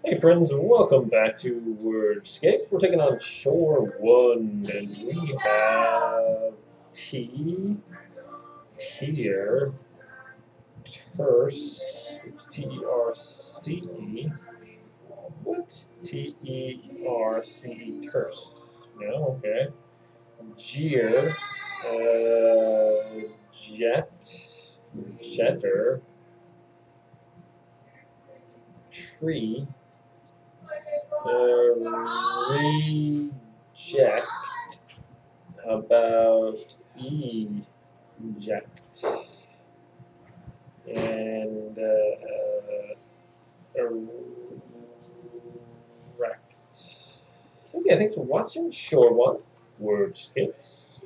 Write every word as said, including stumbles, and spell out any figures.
Hey friends, welcome back to WORDSCAPES. We're taking on Shore one, and we have T, Tier, Terse, it's T E R C E. What? T E R C E, Terse. No, okay. Jeer, uh, Jet, Jetter, Tree, uh, Reject. How about eject and uh, erect? Okay, thanks for watching. Shore one, WORDSCAPES.